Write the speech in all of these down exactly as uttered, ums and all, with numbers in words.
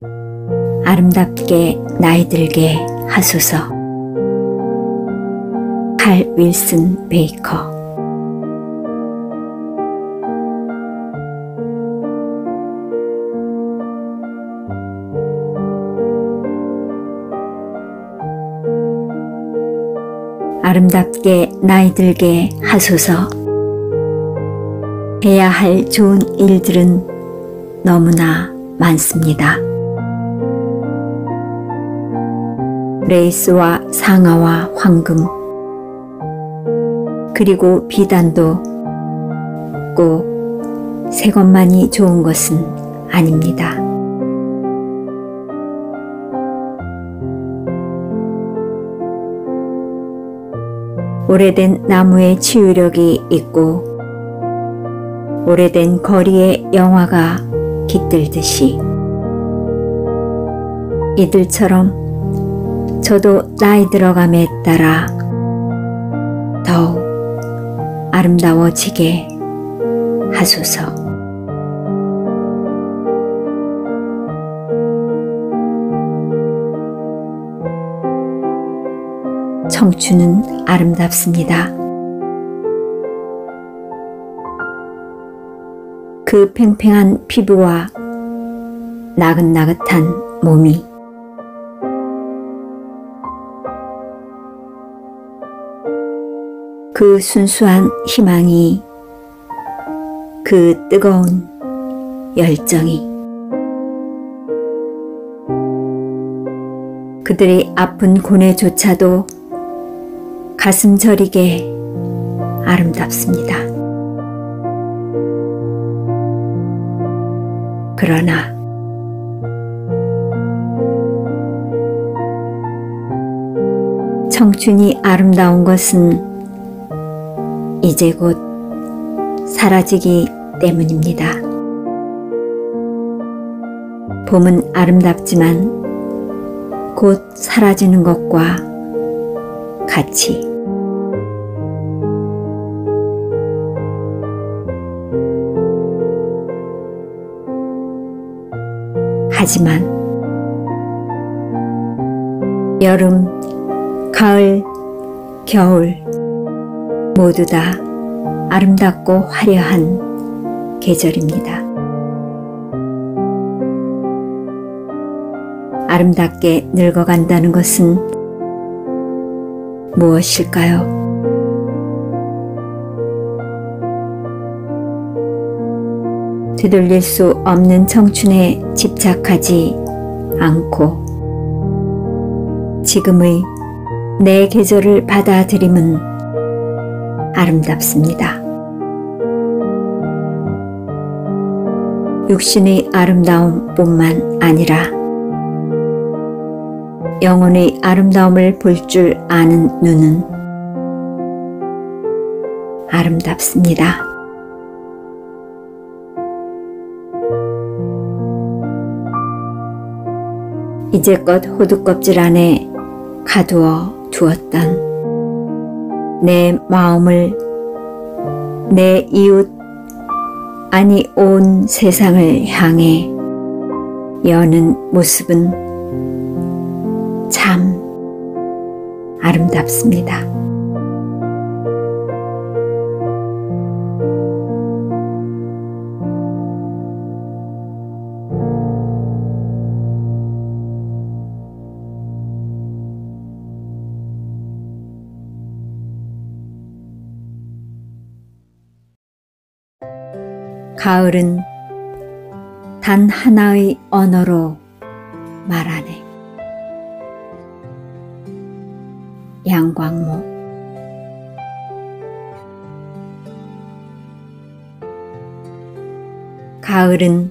아름답게 나이 들게 하소서. 칼 윌슨 베이커. 아름답게 나이 들게 하소서. 해야 할 좋은 일들은 너무나 많습니다. 레이스와 상아와 황금, 그리고 비단도 꼭 새 것만이 좋은 것은 아닙니다. 오래된 나무의 치유력이 있고 오래된 거리의 영화가 깃들듯이 이들처럼 저도 나이 들어감에 따라 더욱 아름다워지게 하소서. 청춘은 아름답습니다. 그 팽팽한 피부와 나긋나긋한 몸이 그 순수한 희망이 그 뜨거운 열정이 그들의 아픈 고뇌조차도 가슴 저리게 아름답습니다. 그러나 청춘이 아름다운 것은 이제 곧 사라지기 때문입니다. 봄은 아름답지만 곧 사라지는 것과 같이 하지만 여름, 가을, 겨울 모두 다 아름답고 화려한 계절입니다. 아름답게 늙어간다는 것은 무엇일까요? 되돌릴 수 없는 청춘에 집착하지 않고 지금의 내 계절을 받아들임은 아름답습니다. 육신의 아름다움뿐만 아니라 영혼의 아름다움을 볼 줄 아는 눈은 아름답습니다. 이제껏 호두껍질 안에 가두어 두었던 내 마음을 내 이웃 아니 온 세상을 향해 여는 모습은 참 아름답습니다. 가을은 단 하나의 언어로 말하네. 양광모. 가을은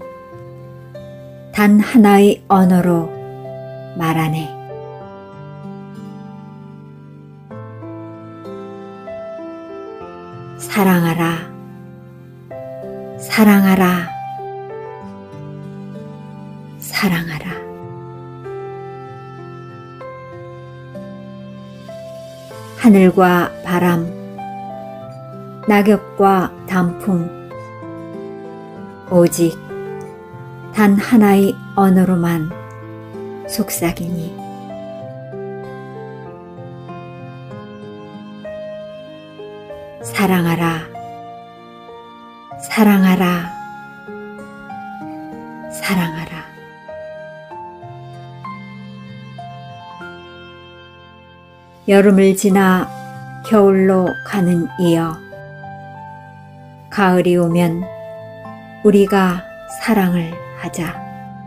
단 하나의 언어로 말하네. 사랑하라. 사랑하라. 사랑하라. 하늘과 바람, 낙엽과 단풍, 오직 단 하나의 언어로만 속삭이니 사랑하라, 사랑하라, 사랑하라. 여름을 지나 겨울로 가는 이여, 가을이 오면 우리가 사랑을 하자.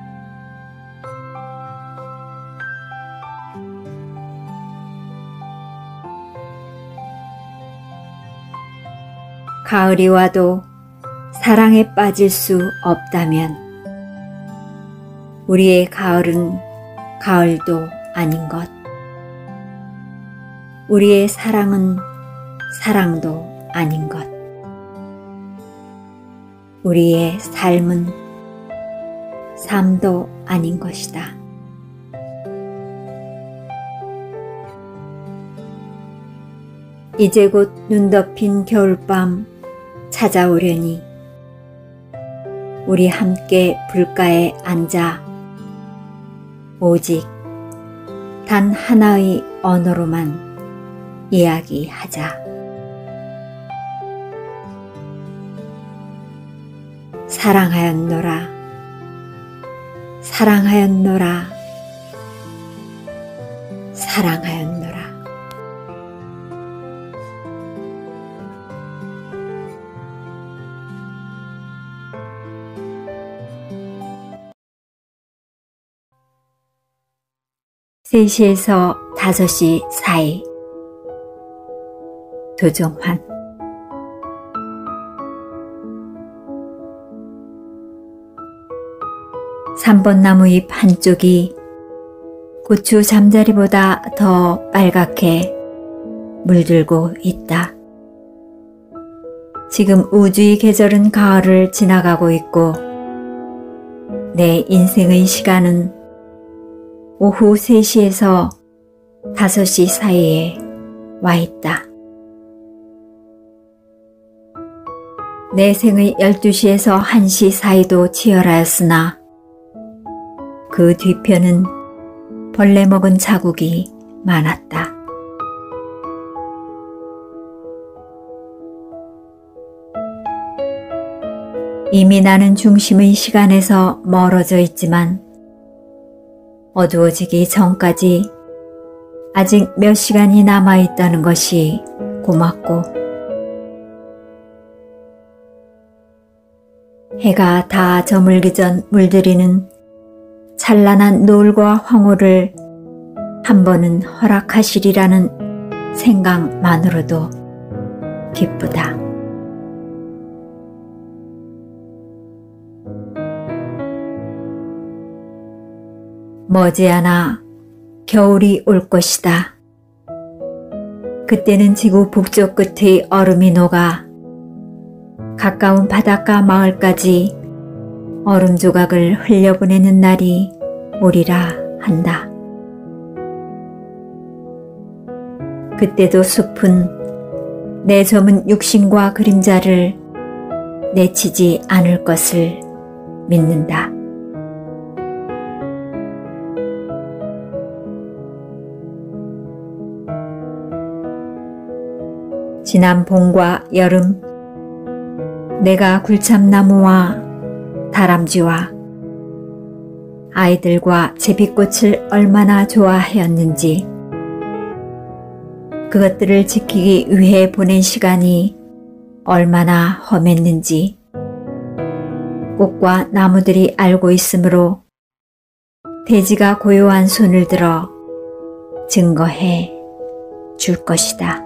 가을이 와도 사랑에 빠질 수 없다면 우리의 가을은 가을도 아닌 것, 우리의 사랑은 사랑도 아닌 것, 우리의 삶은 삶도 아닌 것이다. 이제 곧 눈 덮인 겨울밤 찾아오려니 우리 함께 불가에 앉아 오직 단 하나의 언어로만 이야기하자. 사랑하였노라, 사랑하였노라, 사랑하였노라. 세 시에서 다섯 시 사이. 도종환. 삼 번 나무잎 한쪽이 고추 잠자리보다 더 빨갛게 물들고 있다. 지금 우주의 계절은 가을을 지나가고 있고 내 인생의 시간은 오후 세 시에서 다섯 시 사이에 와 있다. 내 생의 열두 시에서 한 시 사이도 치열하였으나 그 뒤편은 벌레 먹은 자국이 많았다. 이미 나는 중심의 시간에서 멀어져 있지만 어두워지기 전까지 아직 몇 시간이 남아있다는 것이 고맙고, 해가 다 저물기 전 물들이는 찬란한 노을과 황홀을 한 번은 허락하시리라는 생각만으로도 기쁘다. 머지않아 겨울이 올 것이다. 그때는 지구 북쪽 끝의 얼음이 녹아 가까운 바닷가 마을까지 얼음 조각을 흘려보내는 날이 오리라 한다. 그때도 숲은 내 젊은 육신과 그림자를 내치지 않을 것을 믿는다. 지난 봄과 여름, 내가 굴참나무와 다람쥐와 아이들과 제비꽃을 얼마나 좋아하였는지, 그것들을 지키기 위해 보낸 시간이 얼마나 험했는지 꽃과 나무들이 알고 있으므로 대지가 고요한 손을 들어 증거해 줄 것이다.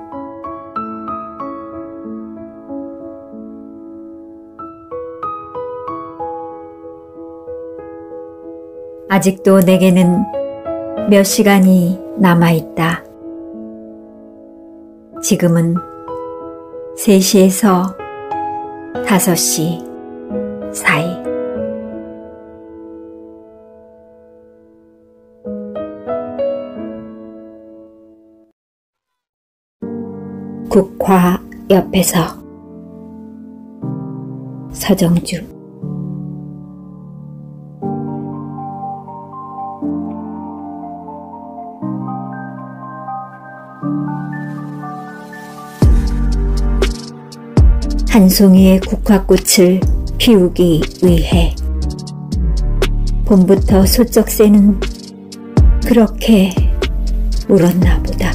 아직도 내게는 몇 시간이 남아있다. 지금은 세 시에서 다섯 시 사이. 국화 옆에서. 서정주. 한 송이의 국화꽃을 피우기 위해 봄부터 소쩍새는 그렇게 울었나 보다.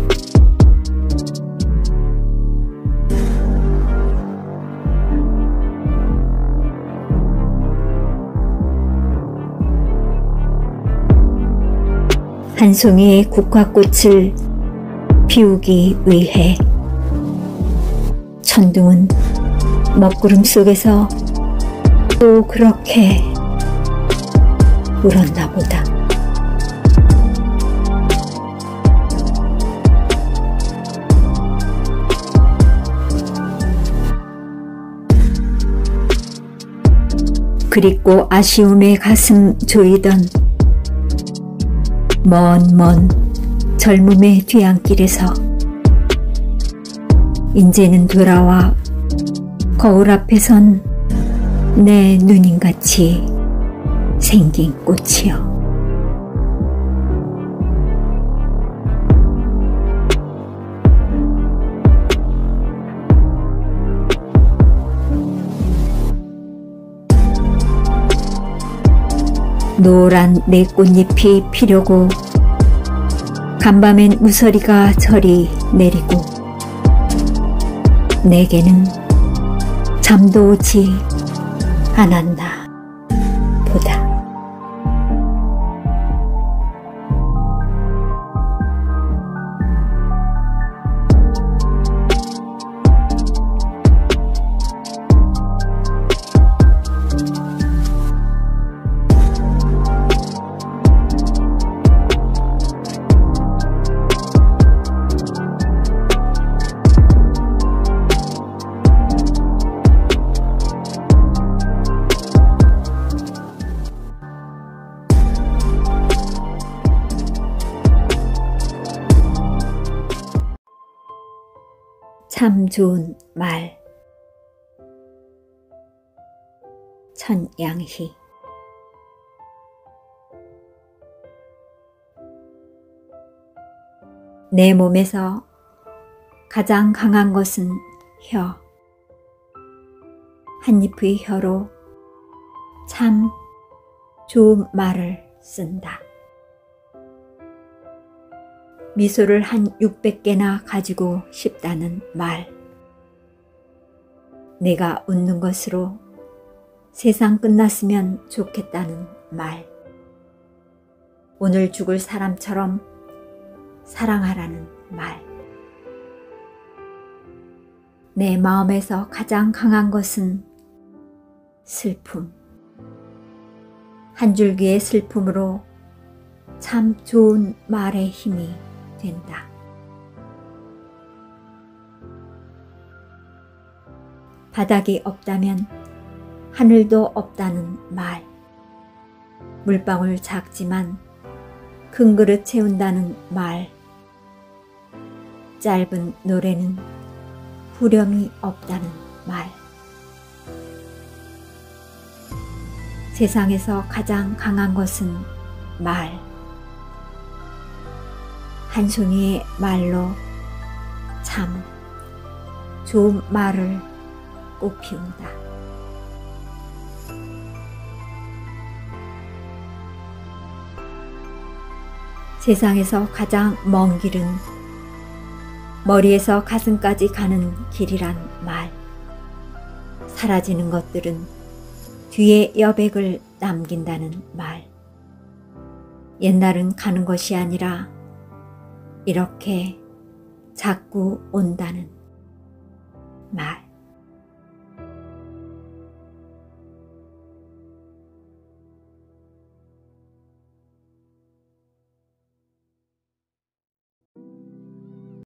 한 송이의 국화꽃을 피우기 위해 천둥은 먹구름 속에서 또 그렇게 울었나 보다. 그립고 아쉬움에 가슴 조이던 먼 먼 젊음의 뒤안길에서 인제는 돌아와 거울 앞에 선 내 누님같이 생긴 꽃이여. 노란 내 꽃잎이 피려고 간밤엔 무서리가 저리 내리고 내게는 잠도 오지 않았나 보다. 참 좋은 말. 천양희. 내 몸에서 가장 강한 것은 혀. 한 입의 혀로 참 좋은 말을 쓴다. 미소를 한 육백 개나 가지고 싶다는 말. 내가 웃는 것으로 세상 끝났으면 좋겠다는 말. 오늘 죽을 사람처럼 사랑하라는 말. 내 마음에서 가장 강한 것은 슬픔. 한 줄기의 슬픔으로 참 좋은 말의 힘이 된다. 바닥이 없다면 하늘도 없다는 말. 물방울 작지만 큰 그릇 채운다는 말. 짧은 노래는 후렴이 없다는 말. 세상에서 가장 강한 것은 말. 한 송이의 말로 참 좋은 말을 꽃 피운다. 세상에서 가장 먼 길은 머리에서 가슴까지 가는 길이란 말. 사라지는 것들은 뒤에 여백을 남긴다는 말. 옛날은 가는 것이 아니라 이렇게 자꾸 온다는 말.